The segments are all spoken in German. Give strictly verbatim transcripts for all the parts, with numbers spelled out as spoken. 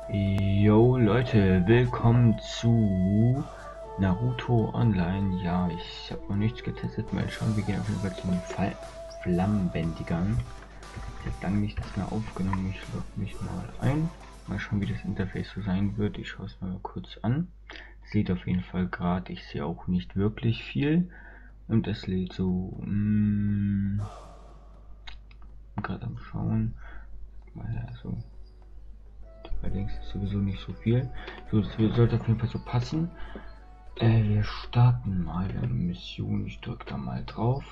Yo Leute, willkommen zu Naruto Online. Ja, ich habe noch nichts getestet. Mal schauen, wir gehen auf jeden Fall zum Fall Flammenbändigern. Ich habe lange nicht das mehr aufgenommen. Ich logge mich mal ein. Mal schauen, wie das Interface so sein wird. Ich schaue es mal kurz an. Sieht auf jeden Fall gerade. Ich sehe auch nicht wirklich viel. Und es lädt so. Mm, gerade am Schauen. Mal also. Allerdings ist sowieso nicht so viel. So, das sollte auf jeden Fall so passen. Äh, wir starten mal eine Mission. Ich drücke da mal drauf.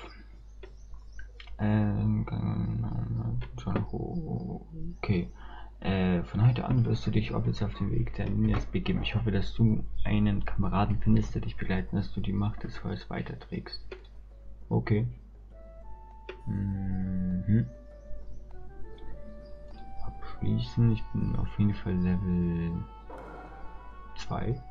Ähm, okay. Äh, von heute an wirst du dich offiziell auf den Weg der Ninjas begeben. Ich hoffe, dass du einen Kameraden findest, der dich begleiten, dass du die Macht des Feuers weiterträgst. Okay. Mhm. Abschließen. Ich bin auf jeden Fall Level zwei.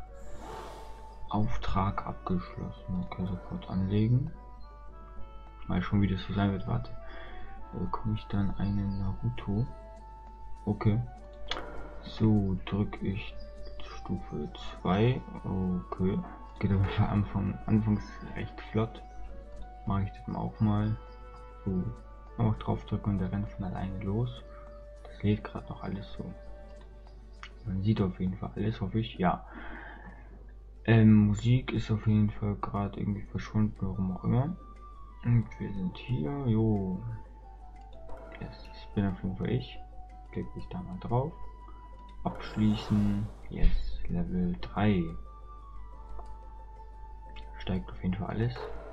Auftrag abgeschlossen. Okay, sofort anlegen. Mal schon, wie das so sein wird. Warte. Da bekomme ich dann einen Naruto. Okay. So, drücke ich Stufe zwei. Okay. Geht auf jeden Fall Anfang, anfangs recht flott. Mache ich das auch mal. So. Auch drauf drücken und der rennt von alleine los. Das lädt gerade noch alles so. Man sieht auf jeden Fall alles, hoffe ich. Ja. Ähm, Musik ist auf jeden Fall gerade irgendwie verschwunden, warum auch immer. Und wir sind hier, jo. Yes, das bin auf jeden Fall ich. Klicke ich da mal drauf. Abschließen. Yes, Level drei. Steigt auf jeden Fall alles.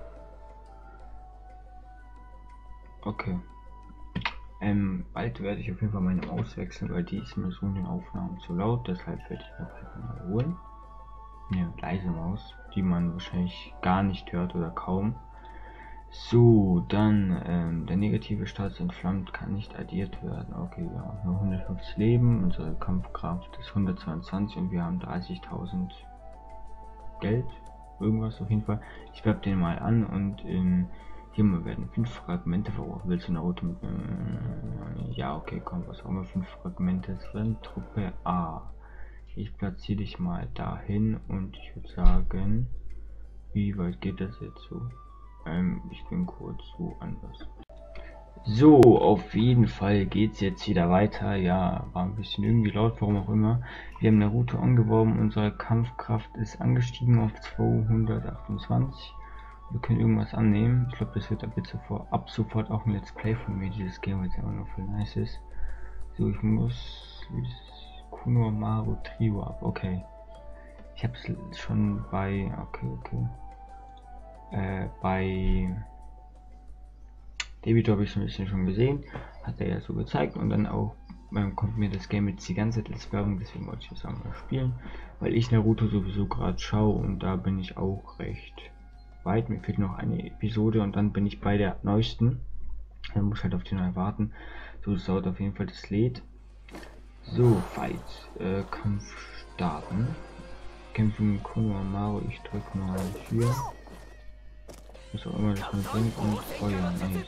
Okay. Ähm, bald werde ich auf jeden Fall meine Maus wechseln, weil die ist mir so in den Aufnahmen zu laut. Deshalb werde ich mir bald mal holen. Eine leise Maus, die man wahrscheinlich gar nicht hört oder kaum. So, dann ähm, der negative Status entflammt kann nicht addiert werden. Okay, wir haben nur hundertfünfzig Leben, unsere Kampfkraft ist hundertzweiundzwanzig und wir haben dreißigtausend Geld, irgendwas auf jeden Fall. Ich werbe den mal an und ähm, hier mal werden fünf Fragmente verbraucht. Willst du Naruto mit äh, ja, okay, komm, was auch immer, fünf Fragmente drin. Truppe A. Ich platziere dich mal dahin und ich würde sagen, wie weit geht das jetzt so? Ähm, ich bin kurz woanders. So, auf jeden Fall geht's jetzt wieder weiter. Ja, war ein bisschen irgendwie laut, warum auch immer. Wir haben Naruto angeworben, unsere Kampfkraft ist angestiegen auf zweihundertachtundzwanzig. Wir können irgendwas annehmen. Ich glaube, das wird ab, sofort, ab sofort auch ein Let's Play von mir, dieses Game, weil es einfach nur voll nice ist. So, ich muss Konohamaru Trio ab. Okay. Ich habe es schon bei. Okay, okay. Äh, bei David habe ich so ein bisschen schon gesehen, hat er ja so gezeigt und dann auch ähm, kommt mir das Game jetzt die ganze Zeit als Werbung, deswegen wollte ich das auch mal spielen, weil ich Naruto sowieso gerade schaue und da bin ich auch recht weit, mir fehlt noch eine Episode und dann bin ich bei der neuesten, dann muss halt auf die neue warten, so das dauert auf jeden Fall, das lädt. So, Fight, äh, Kampf starten, Kämpfen mit Konohamaru, ich drücke mal hier. Was auch immer das man bringt und Feuer, nice.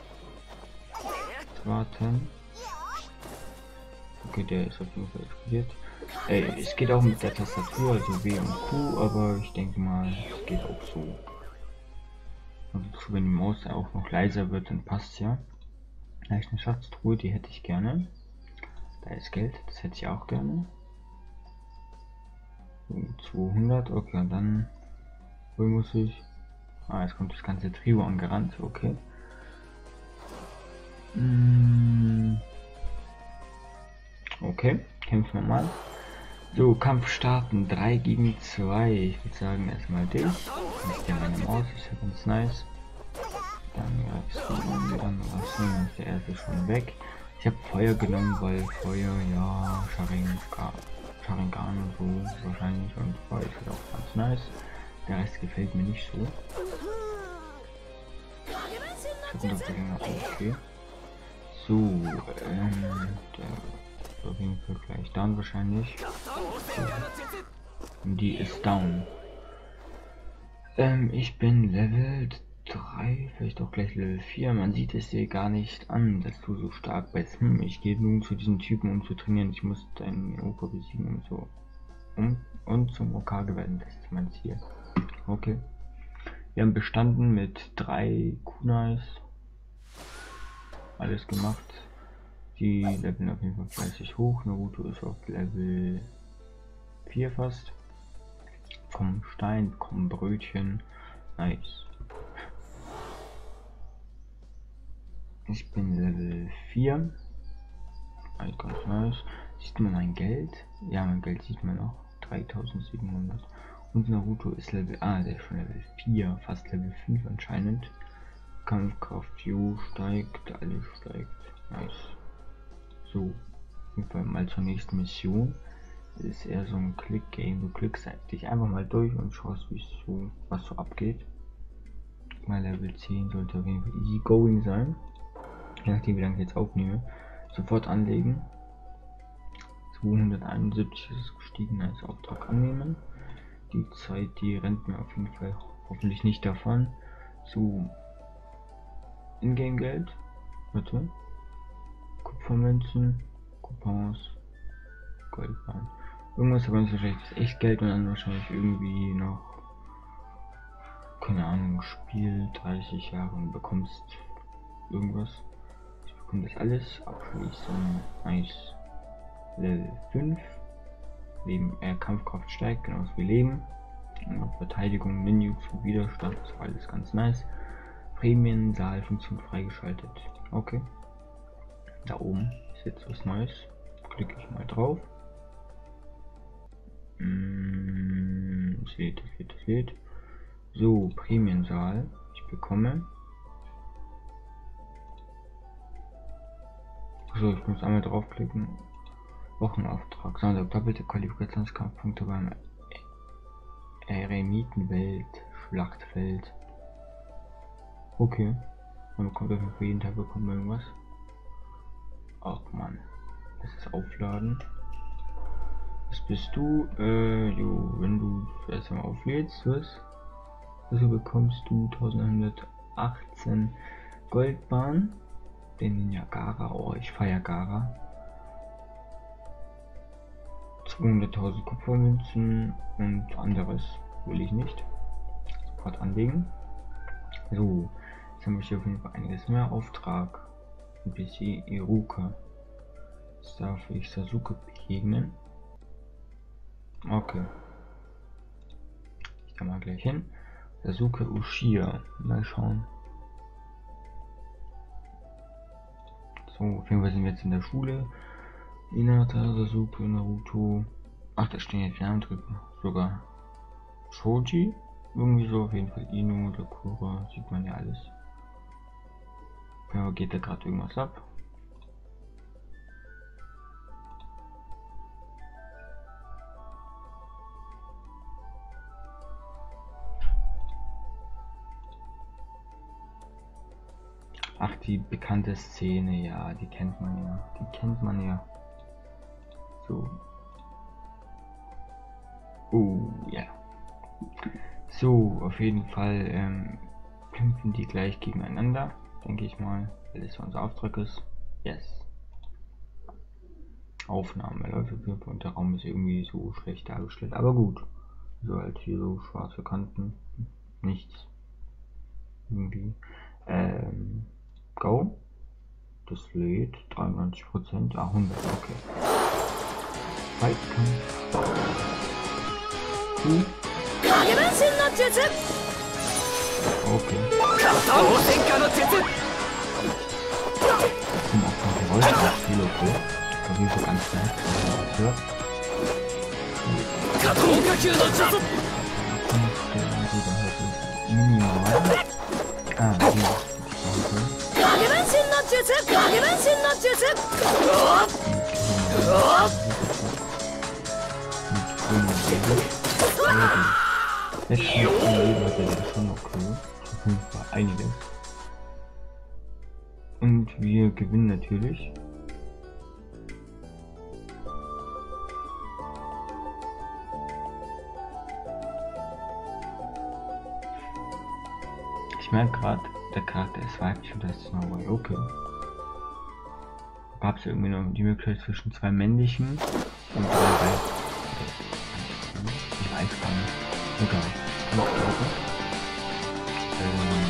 Warten. Okay, der ist auf jeden Fall explodiert. Äh, es geht auch mit der Tastatur, also W und Q, aber ich denke mal, es geht auch so. Und wenn die Maus auch noch leiser wird, dann passt ja. Da ist eine Schatztruhe, die hätte ich gerne. Da ist Geld, das hätte ich auch gerne. zweihundert, okay, und dann wo muss ich? Ah, jetzt kommt das ganze Trio angerannt, okay. Okay, kämpfen wir mal. So, Kampf starten, drei gegen zwei. Ich würde sagen, erstmal dich. Ich nehme meine Maus, ist ja ganz nice. Dann greifst du an, dann was nehmen, ist der erste schon weg. Ich habe Feuer genommen, weil Feuer, ja, Sharingan, Sharingan und so wahrscheinlich und Feuer ist halt auch ganz nice. Der Rest gefällt mir nicht so. Okay. So, ähm, der ist auf jeden Fall gleich down wahrscheinlich. Und die ist down. Ähm, ich bin Level drei, vielleicht auch gleich Level vier. Man sieht es dir gar nicht an, dass du so stark bist. Hm, ich gehe nun zu diesen Typen, um zu trainieren. Ich muss deinen Opa besiegen und so. Um, und zum Okage werden, das ist mein Ziel. Okay. Wir haben bestanden mit drei Kunais. Alles gemacht. Die leveln auf jeden Fall fleißig hoch. Naruto ist auf Level vier fast. Komm Stein, komm Brötchen. Nice. Ich bin Level vier. Alles ganz nice. Sieht man mein Geld? Ja, mein Geld sieht man noch. dreitausendsiebenhundert. Und Naruto ist Level... Ah, der ist schon Level vier. Fast Level fünf anscheinend. Kampfkraft, Jo steigt. Alles steigt. Nice. So. Auf jeden Fall mal zur nächsten Mission. Das ist eher so ein Click-Game. Du klickst dich einfach mal durch und schaust, wie so, was so abgeht. Mal Level zehn sollte auf jeden Fall easy going sein. Je nachdem, wie lange ich jetzt aufnehme. Sofort anlegen. zweihunderteinundsiebzig ist es gestiegen als Auftrag annehmen. Die Zeit, die rennt mir auf jeden Fall hoffentlich nicht davon. So. Ingame-Geld. Bitte. Kupfermünzen. Coupons. Goldbahn. Irgendwas aber nicht wahrscheinlich das Echtgeld und dann wahrscheinlich irgendwie noch. Keine Ahnung. Spiel dreißig Jahre und bekommst irgendwas. Ich bekomme das alles abschließen. Nice. Level fünf. Leben, äh, Kampfkraft steigt, genauso wie Leben. Und Verteidigung, Ninjutsu, Widerstand, das war alles ganz nice. Prämien-Saal-Funktion freigeschaltet. Okay. Da oben ist jetzt was Neues. Klicke ich mal drauf. Mm, es lädt, es lädt, es lädt. So, Prämiensaal. Ich bekomme. So, ich muss einmal draufklicken. Wochenauftrag. Sondern doppelte Qualifikationskampfpunkte beim Eremitenwelt Schlachtfeld. Okay. Man bekommt auf jeden Tag bekommen irgendwas. Ach man. Das ist Aufladen. Was bist du? Äh, jo, wenn du erst einmal auflädst, was? Also bekommst du elfhundertachtzehn Goldbahn. Den Ninja Gaara. Oh, ich feier Gaara. zweihunderttausend Kupfermünzen und anderes will ich nicht. Sofort anlegen. So, jetzt haben wir hier auf jeden Fall einiges mehr. Auftrag. Ein bisschen Iruka. Jetzt darf ich Sasuke begegnen. Okay. Ich kann mal gleich hin. Sasuke Uchiha. Mal schauen. So, auf jeden Fall sind wir jetzt in der Schule. Hinata, Sasuke, Naruto. Ach, da stehen jetzt Namen drüber. Sogar Shoji. Irgendwie so, auf jeden Fall Ino, Sakura. Sieht man ja alles. Ja, geht da gerade irgendwas ab? Ach, die bekannte Szene, ja, die kennt man ja. Die kennt man ja. So. Oh, ja. Yeah. So, auf jeden Fall ähm, kämpfen die gleich gegeneinander, denke ich mal, weil das unser Auftrag ist. Yes. Aufnahme läuft auf jeden Fall und der Raum ist irgendwie so schlecht dargestellt, aber gut. So halt hier so schwarze Kanten, nichts. Irgendwie. Ähm, go. Das lädt dreiundneunzig Prozent, ah hundert, okay. Weitkampf. Hm. Okay. Zum auch von Geräusch auch viel okay. Auf jeden Fall ganz nice, was man was hört. Minimal. Ah, hier. Jetzt schon okay. Auf jeden Fall einiges. Und wir gewinnen natürlich. Ich merke gerade, der Charakter ist weiblich und das ist Snow White. Okay. Gab es irgendwie noch die Möglichkeit zwischen zwei männlichen und drei weiblichen? Ich weiß gar nicht. Egal. Ähm.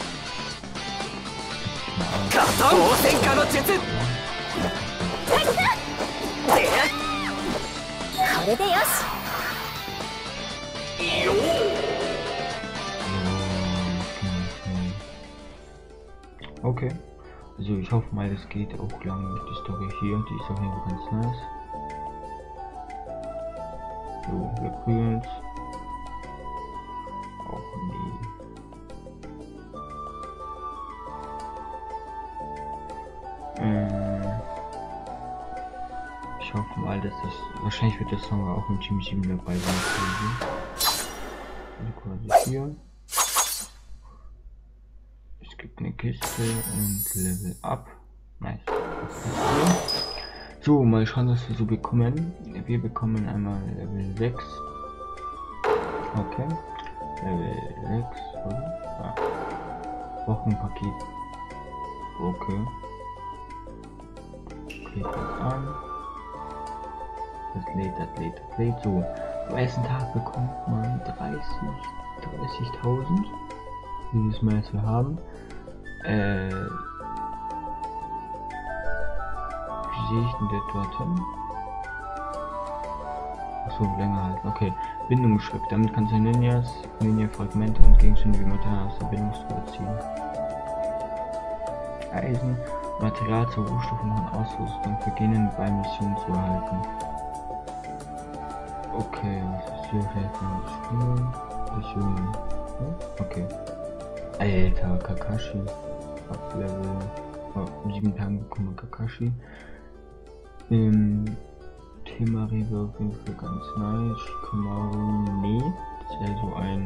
Okay. Also ich hoffe mal, es geht auch lang mit der Story hier. Die ist auf jeden Fall ganz nice. So, wir prügeln uns. Auch nie. Ähm, ich hoffe mal, dass das... Wahrscheinlich wird das Song auch im Team sieben dabei sein. Also quasi hier. Es gibt eine Kiste und Level Up. Nice. So, mal schauen, was wir so bekommen. Wir bekommen einmal Level sechs. Okay. Level sechs, oder? Ja. Wochenpaket. Okay. Klick das an. Das lädt, das lädt, das lädt. So. Am ersten Tag bekommt man dreißigtausend. Dieses Mal, was wir haben. Äh. Wie sehe ich denn das dort hin? Achso, länger halt. Okay. Bindungsschrift. Damit kannst du Ninjas, Ninja-Fragmente und Gegenstände wie Material aus der Bindungsschrift ziehen. Eisen. Material zur Rohstoffen und Ausrüstung beginnen bei Missionen zu erhalten. Okay, was ist hier für Missionen? Okay. Alter, Kakashi. Ab Level oh, sieben Tagen bekommen Kakashi. Ähm, Temari war auf jeden Fall ganz nice. Shikamaru, nee. Das wäre so ein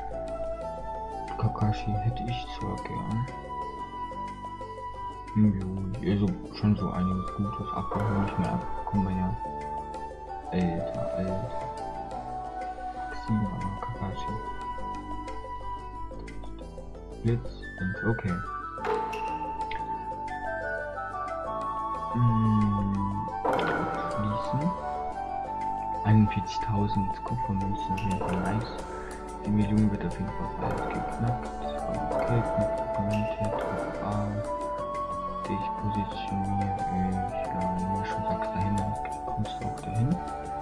Kakashi hätte ich zwar gern. Also schon so einiges Gutes abgeholt, nicht mehr abbekommen wir ja. Alter, Alter. sieben Kakashi. Blitz und okay. Hm, schließen. einundvierzigtausend Kupfermünzen auf jeden Fall nice. Die Million wird auf jeden Fall bald geknackt. Okay, Knopf dokumentiert, Druck A. Ich positioniere ich, ja, wenn du schon sagst dahin, dann kommst du auch dahin.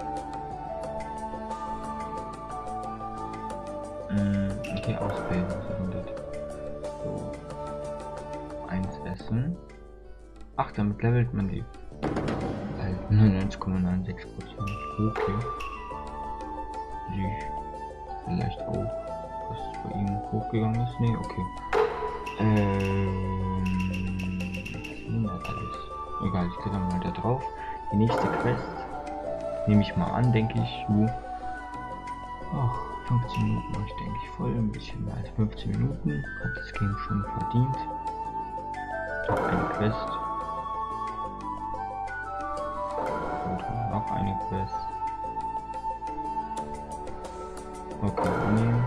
Mm, okay, auswählen, was ist denn das? So. eins essen. Ach, damit levelt man die. Halt neunundneunzig Komma sechsundneunzig Prozent. Okay. Die vielleicht auch, was bei ihm hochgegangen ist. Nee, okay. Ähm. Alles. Egal, ich klicke mal da drauf. Die nächste Quest nehme ich mal an, denke ich. Uh. Ach, fünfzehn Minuten mache ich, denke ich, voll. Ein bisschen mehr als fünfzehn Minuten. Hat das Game schon verdient. Noch eine Quest. Und noch eine Quest. Okay, annehmen.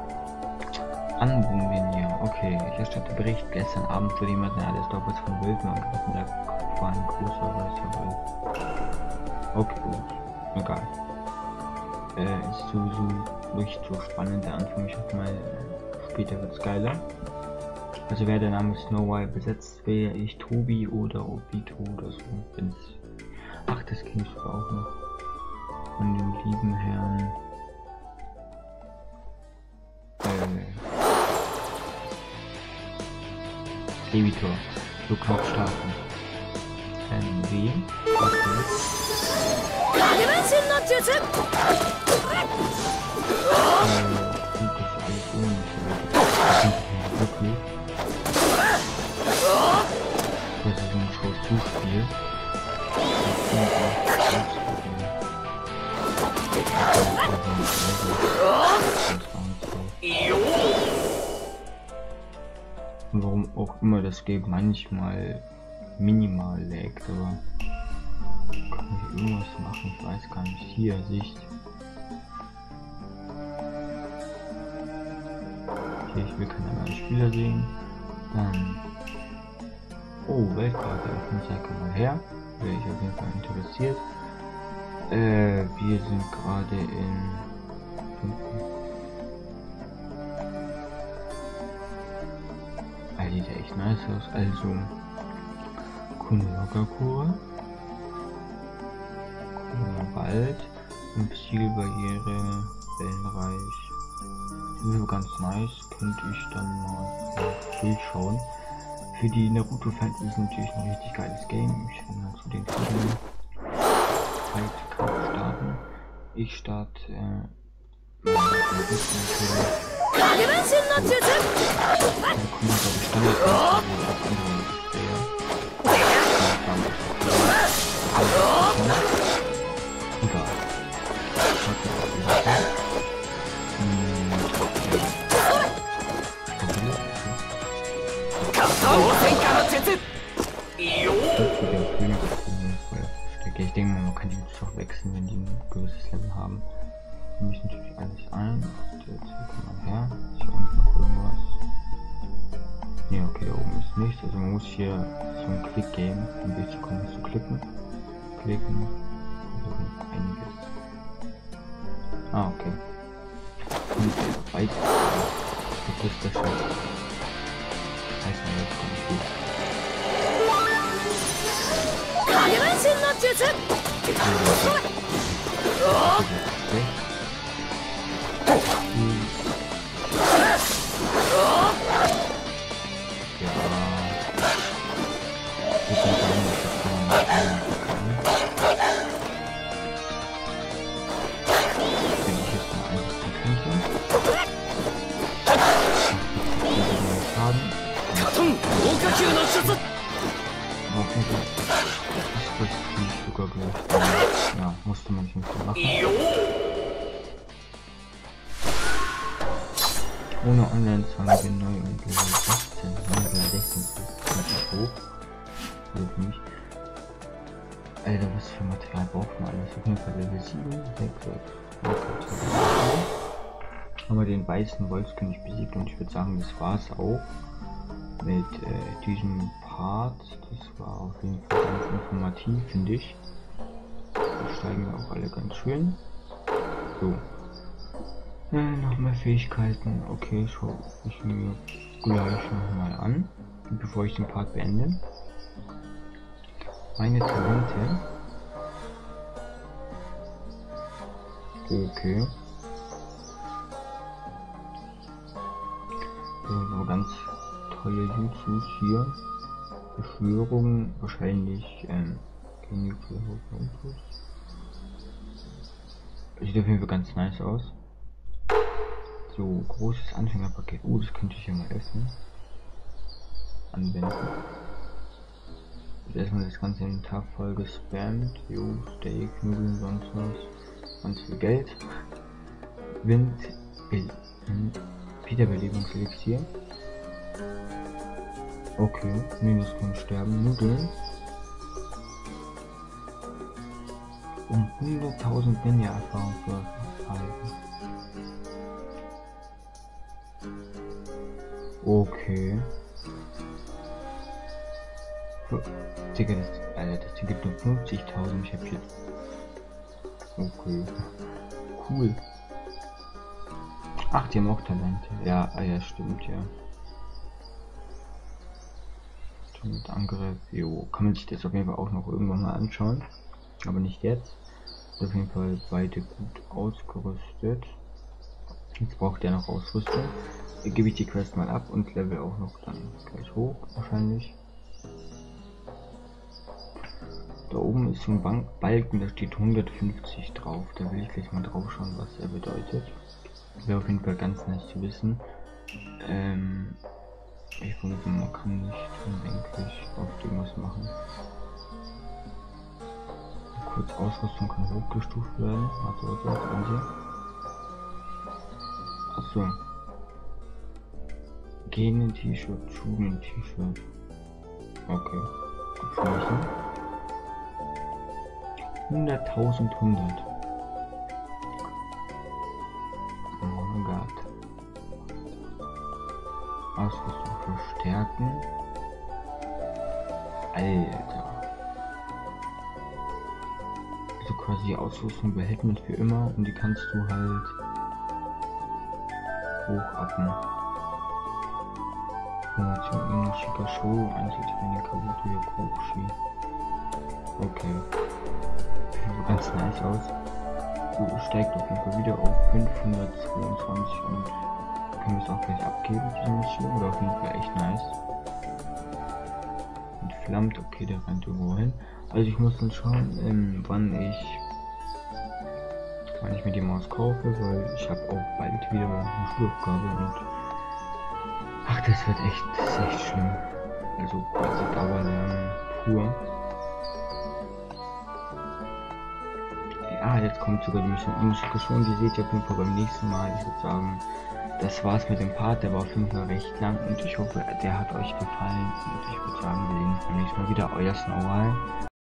Anbumenia. Okay, ich erstatte Bericht. Gestern Abend wurde jemand alles doppelt von Wölfen angegriffen. Da war ein großer weißer Wolf. Okay, gut. Egal. Äh, ist sowieso nicht so spannend der Anfang. Ich hoffe mal, später wird es geiler. Also wer der Name Snow White besetzt, wäre ich Tobi oder Obito oder so. Wenn's Ach, das kennst du auch noch. Von dem lieben Herrn. Äh. Debitor. Du kannst starten. Ähm, wie? Okay. Äh, das ist alles ohne. Okay. Das ist so ein Show-Zuspiel. Warum auch immer das Game manchmal minimal laggt, aber kann ich irgendwas machen? Ich weiß gar nicht. Hier, Sicht. Okay, ich will keine anderen Spieler sehen. Dann. Oh, Weltkarte. Ich zeige mal her. Wäre ich auf jeden Fall interessiert. Äh, wir sind gerade in. Ah, sieht ja echt nice aus. Also. Kunogakura. Wald. Und Zielbarriere. Wellenreich. Das ist ganz nice. Könnte ich dann mal durchschauen. Für die Naruto-Fans ist es natürlich ein richtig geiles Game. Ich will mal zu den Filmen Zeitkampf starten. Ich starte äh, meine ich denke mal, man kann die doch wechseln, wenn die ein gewisses Level haben. Nehme ich natürlich alles ein. Jetzt kommt man her. Ist hier unten noch irgendwas? Ne, okay, da oben ist nichts. Also man muss hier so ein Click-Game, um durchzukommen, zu klicken. Klicken. Also noch einiges. Ah, okay. Und weit. Das ist der Schritt. Das heißt, man jetzt kommt gut. Ja, musste man nicht mehr machen. Ohne Online-Zahlen bin neu und Level sechzehn. Level sechzehn ist ziemlich hoch. Also für mich. Alter, was für Material braucht man alles? Auf jeden Fall Level sieben, sechs, haben wir den weißen Wolfskönig besiegt und ich würde sagen, das war es auch mit äh, diesem Part. Das war auf jeden Fall ganz informativ, finde ich. Da steigen wir auch alle ganz schön. So. Äh, noch mehr Fähigkeiten. Okay, schaue ich mir gleich nochmal an, bevor ich den Part beende. Meine Talente. Okay. So ganz tolle Jutsus hier. Beschwörung, wahrscheinlich, ähm, sieht auf jeden Fall ganz nice aus. So, großes Anfängerpaket. Oh, das könnte ich ja mal öffnen. Anwenden. Jetzt erstmal das ganze Inventar voll gespammt. Jo, Steak, Nudeln, sonst was. Ganz viel Geld. Wind, Wiederbelebungselixier. Okay, Minus kann sterben. Nudeln. Um hunderttausend Ninja-Erfahrung zu erhalten. Okay. Digga, das, Alter, das Ding gibt nur fünfzigtausend. Ich hab jetzt. Okay. Cool. Ach, die haben auch Talente. Ja, ah, ja, stimmt, ja. Mit Angriff. Jo, kann man sich das auf jeden Fall auch noch irgendwann mal anschauen. Aber nicht jetzt. Auf jeden Fall beide gut ausgerüstet. Jetzt braucht er noch Ausrüstung. Hier gebe ich die Quest mal ab und level auch noch dann gleich hoch wahrscheinlich. Da oben ist so ein Bank Balken, da steht hundertfünfzig drauf. Da will ich gleich mal drauf schauen, was er bedeutet. Wäre auf jeden Fall ganz nice zu wissen. Ähm, ich vermute, man kann nicht unendlich auf irgendwas machen. Kurz Ausrüstung kann hochgestuft werden. Warte, warte, warte. Achso. Genen T-Shirt, Schuhen T-Shirt. Okay. Abschließen. hunderttausend hundert. Oh mein Gott. Ausrüstung verstärken. Alter. Also quasi die Ausrüstung behält man für immer und die kannst du halt hochappen. Formation in schicker Show, Einzeltraining, Kabuto, Yakushi. Okay. Sieht ganz nice aus. So, steigt auf jeden Fall wieder auf fünfhundertzweiundzwanzig und können wir es auch gleich abgeben, diese Mission. Oder auf jeden Fall echt nice. Entflammt, okay, der rennt irgendwo hin. Also ich muss dann schauen, ähm, wann ich wann ich mir die Maus kaufe, weil ich habe auch bald wieder eine Schulaufgabe und ach, das wird echt, das ist echt schlimm. Also quasi Dauerlernen pur. Ja, jetzt kommt sogar die Mission Unschicke schon, die seht ihr auf jeden Fall beim nächsten Mal. Ich würde sagen, das war's mit dem Part, der war auf jeden Fall recht lang und ich hoffe, der hat euch gefallen und ich würde sagen, wir sehen uns beim nächsten Mal wieder, euer Snowball.